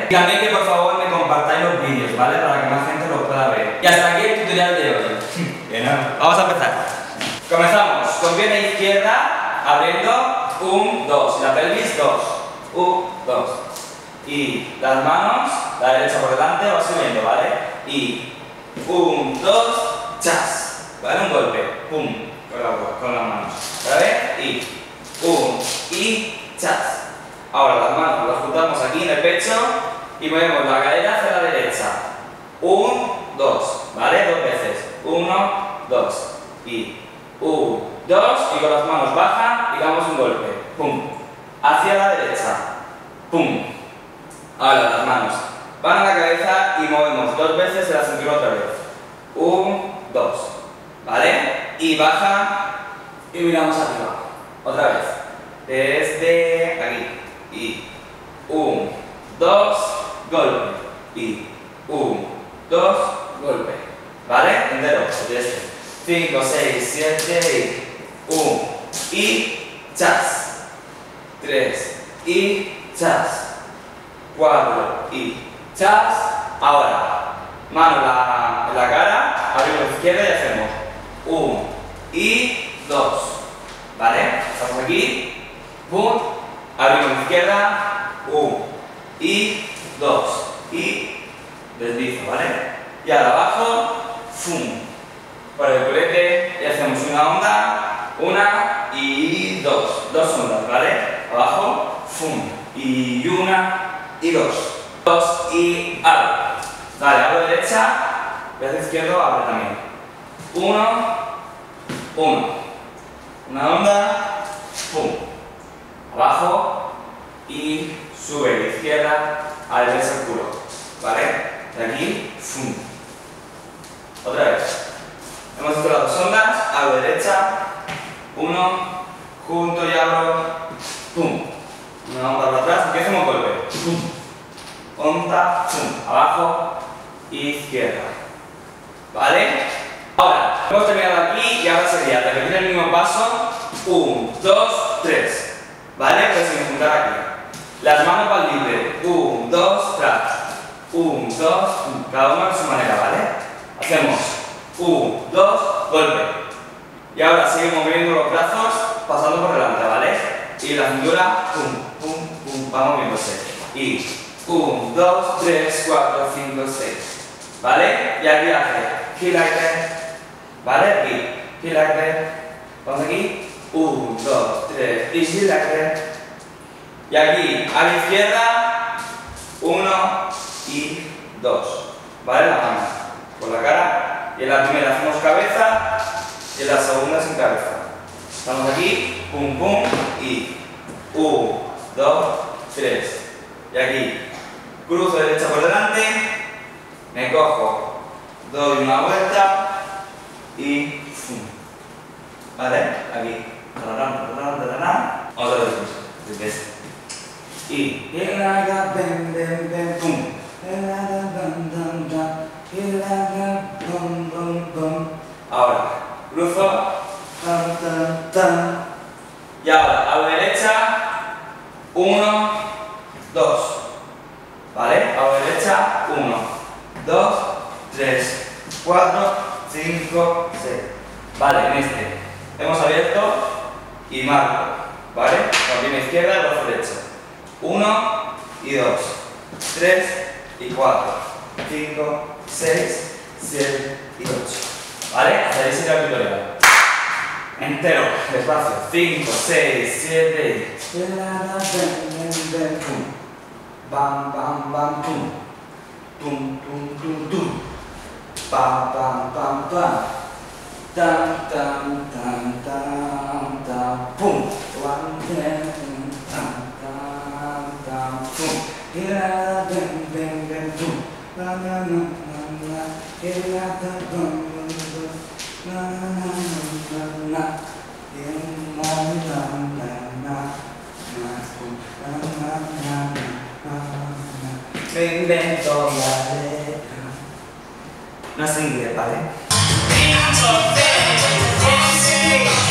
Y también que por favor me compartáis los vídeos, ¿vale? Para que más gente los pueda ver. Y hasta aquí el tutorial de hoy. Vamos a empezar. Comenzamos con pierna izquierda, abriendo 1, 2. Y la pelvis 2. 1, 2. Y las manos, la derecha por delante, va subiendo, ¿vale? Y 1, 2, chas. ¿Vale? Un golpe. Pum. Con las manos. Otra vez. Y 1. Y chas. Ahora las manos las juntamos aquí en el pecho y movemos la cadera hacia la derecha. 1, 2. ¿Vale? 2 veces. 1, 2. Y 1, 2. Y con las manos bajan y damos un golpe. Pum. Hacia la derecha. Pum. Ahora las manos van a la cabeza y movemos 2 veces la cintura otra vez. 1, 2. ¿Vale? Y baja y miramos arriba. Otra vez. Desde aquí. Y 1, 2, golpe. Y 1, 2, golpe. ¿Vale? Entero. Desde 5, 6, 7 y 1. Y chas. 3. Y chas. 4 y chas. Ahora, mano en la cara, abrimos la izquierda y hacemos 1 y 2. ¿Vale? Estamos aquí. Pum. Abrimos la izquierda. 1 y 2. Y deslizo, ¿vale? Y ahora abajo. Fum. Por el culete y hacemos una onda. 1 y 2. 2 ondas, ¿vale? Abajo. Fum. Y 1 y 2. 2 y abro. Vale, abro derecha, brazo izquierdo, abre también. 1, 1. Una onda, pum. Abajo y sube de izquierda a derecha al culo. ¿Vale? De aquí, pum. Otra vez. Hemos hecho las 2 ondas, abro derecha, 1, junto y abro, pum. Una onda para atrás, empiezo un golpe. Pum. Onda, pum. Abajo, izquierda. ¿Vale? Ahora, hemos terminado aquí y ahora sería repetir el mismo paso. 1, 2, 3. ¿Vale? Pues sin juntar aquí. Las manos van libres. 1, 2, tras. 1, 2, cada uno a su manera, ¿vale? Hacemos 1, 2, golpe. Y ahora seguimos moviendo los brazos pasando por delante, ¿vale? Y la cintura, pum, pum, pum, va moviéndose. Y 1, 2, 3, 4, 5, 6. ¿Vale? Y aquí hace heel like that. ¿Vale? Aquí, heel like that. Vamos aquí. 1, 2, 3 y heel like that. Y aquí a la izquierda. 1 y 2. ¿Vale? La mano por la cara. Y en la primera hacemos cabeza. Y en la segunda sin cabeza. Estamos aquí. Pum, pum. Y 1, 2, 3. Y aquí cruzo derecha por delante, me cojo, doy una vuelta y ¡fum! ¿Vale? Aquí. Otra vez. Y ¡pum! Ahora, cruzo. Y ahora, a la derecha, 1, 2. ¿Vale? A la derecha, 1, 2, 3, 4, 5, 6. Vale, en este hemos abierto y marco. ¿Vale? Con pierna izquierda y brazo derecho. 1 y 2, 3 y 4, 5, 6, 7 y 8. ¿Vale? Hasta ahí sería el tutorial. Entero, despacio. 5, 6, 7 y... Bam, bam, bam, pum. Tum, tum, tum, tum. Pam, pam, pam, pam. Tam, tam, tam, tam, tam, pum. Tam, tam, tam, tam, pum. Ira, bem, bem, bem, pum. Na, na, na, na, na. Ira, bam, bam, bam, na, na, na, na, na. Na, na, na, na, na, pum. Na, na, na, na. Me invento la letra. No es inglés, ¿vale?